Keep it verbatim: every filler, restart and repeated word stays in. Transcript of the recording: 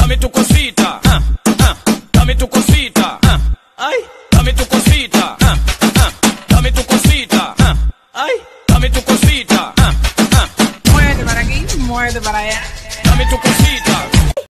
dame tu cosita, ah, ah, dame tu cosita, ah, ay, dame tu cosita, ah, ah, dame tu cosita, ah, ay, dame tu cosita, ah, ah, Muévete para aquí, muévete para allá. dame tu cosita.